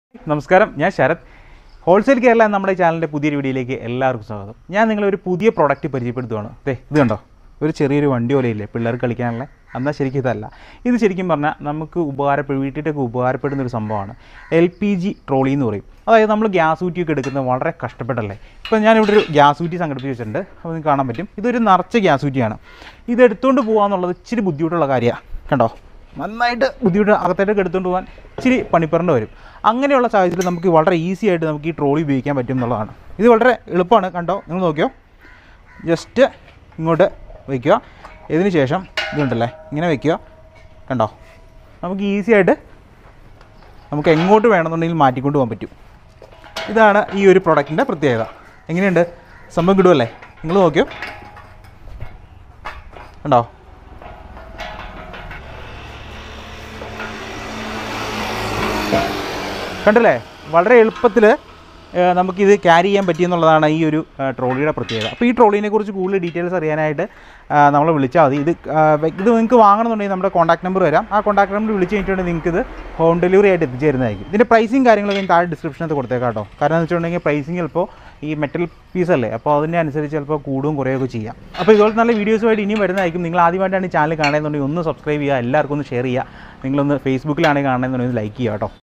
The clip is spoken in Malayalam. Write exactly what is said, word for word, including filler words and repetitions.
നമസ്കാരം, ഞാൻ ശരത്. ഹോൾസെയിൽ കേരള നമ്മുടെ ചാനലിൻ്റെ പുതിയൊരു വീഡിയോയിലേക്ക് എല്ലാവർക്കും സ്വാഗതം. ഞാൻ നിങ്ങളൊരു പുതിയ പ്രോഡക്റ്റ് പരിചയപ്പെടുത്തുകയാണ്. ദേ ഇത് കണ്ടോ, ഒരു ചെറിയൊരു വണ്ടി പോലെയില്ലേ പിള്ളേർക്ക് കളിക്കാനുള്ള. എന്നാൽ ശരിക്കും ഇതല്ല. ഇത് ശരിക്കും പറഞ്ഞാൽ നമുക്ക് ഉപകാരപ്പെടും, വീട്ടിലൊക്കെ ഉപകാരപ്പെടുന്ന ഒരു സംഭവമാണ്. എൽ പി ജി ട്രോളി എന്ന് പറയും. അതായത് നമ്മൾ ഗ്യാസ് ഊറ്റിയൊക്കെ എടുക്കുന്നത് വളരെ കഷ്ടപ്പെട്ടല്ലേ. ഇപ്പോൾ ഞാനിവിടെ ഒരു ഗ്യാസ് ഊറ്റി സംഘടിപ്പിച്ച് വെച്ചിട്ടുണ്ട്. അപ്പോൾ നിങ്ങൾക്ക് കാണാൻ പറ്റും, ഇതൊരു നിറച്ച ഗ്യാസ് ഊറ്റിയാണ്. ഇത് എടുത്തുകൊണ്ട് പോകാമെന്നുള്ളത് ഇച്ചിരി ബുദ്ധിമുട്ടുള്ള കാര്യമാണ്. കണ്ടോ, നന്നായിട്ട് ബുദ്ധിമുട്ട്, അകത്തേക്ക് എടുത്തുകൊണ്ട് പോകാൻ ഇച്ചിരി പണിപ്പറേണ്ടി വരും. അങ്ങനെയുള്ള സാഹചര്യത്തിൽ നമുക്ക് വളരെ ഈസി ആയിട്ട് നമുക്ക് ഈ ട്രോളി ഉപയോഗിക്കാൻ പറ്റും എന്നുള്ളതാണ്. ഇത് വളരെ എളുപ്പമാണ്. കണ്ടോ, നിങ്ങൾ നോക്കിയോ, ജസ്റ്റ് ഇങ്ങോട്ട് വയ്ക്കുക. ഇതിന് ശേഷം ഇതുണ്ടല്ലേ ഇങ്ങനെ വയ്ക്കുക. കണ്ടോ, നമുക്ക് ഈസി ആയിട്ട് നമുക്ക് എങ്ങോട്ട് വേണമെന്നുണ്ടെങ്കിൽ മാറ്റിക്കൊണ്ട് പോകാൻ പറ്റും. ഇതാണ് ഈ ഒരു പ്രൊഡക്റ്റിൻ്റെ പ്രത്യേകത. എങ്ങനെയുണ്ട് സംഭവം, കിടുമല്ലേ? നിങ്ങൾ നോക്കിയോ, കണ്ടോ. കണ്ടില്ലേ, വളരെ എളുപ്പത്തിൽ നമുക്കിത് ക്യാരി ചെയ്യാൻ പറ്റിയെന്നുള്ളതാണ് ഈ ഒരു ട്രോളിയുടെ പ്രത്യേകത. അപ്പോൾ ഈ ട്രോളിനെ കുറിച്ച് കൂടുതൽ ഡീറ്റെയിൽസ് അറിയാനായിട്ട് നമ്മളെ വിളിച്ചാൽ മതി. ഇത് ഇത് നിങ്ങൾക്ക് വാങ്ങണമെന്നുണ്ടെങ്കിൽ നമ്മുടെ കോൺടാക്ട് നമ്പർ വരാം. ആ കോൺടാക്ട് നമ്പർ വിളിച്ച് കഴിഞ്ഞിട്ടുണ്ടെങ്കിൽ നിങ്ങൾക്ക് ഇത് ഹോം ഡെലിവറി ആയിട്ട് എത്തിച്ചേരുന്നതായിരിക്കും. ഇതിൻ്റെ പ്രൈസിങ് കാര്യങ്ങളൊക്കെ താഴെ ഡിസ്ക്രിപ്ഷനകത്ത് കൊടുത്തേക്കാം കേട്ടോ. കാരണം എന്ന് വെച്ചിട്ടുണ്ടെങ്കിൽ പ്രൈസിങ് ചിലപ്പോൾ ഈ മെറ്റൽ പീസല്ലേ, അപ്പോൾ അതിൻ്റെ അനുസരിച്ച് ചിലപ്പോൾ കൂടും കുറയുകയൊക്കെ ചെയ്യാം. അപ്പോൾ ഇതുപോലെ നല്ല വീഡിയോസുമായിട്ട് ഇനിയും വരുന്നതായിരിക്കും. നിങ്ങൾ ആദ്യമായിട്ടാണ് ഈ ചാനൽ കാണുന്നുണ്ടെങ്കിൽ ഒന്ന് സബ്സ്ക്രൈബ് ചെയ്യുക, എല്ലാവർക്കും ഒന്ന് ഷെയർ ചെയ്യുക. നിങ്ങളൊന്ന് ഫേസ്ബുക്കിലാണെങ്കിൽ കാണുന്നുണ്ടെങ്കിൽ ലൈക്ക് ചെയ്യുക കേട്ടോ.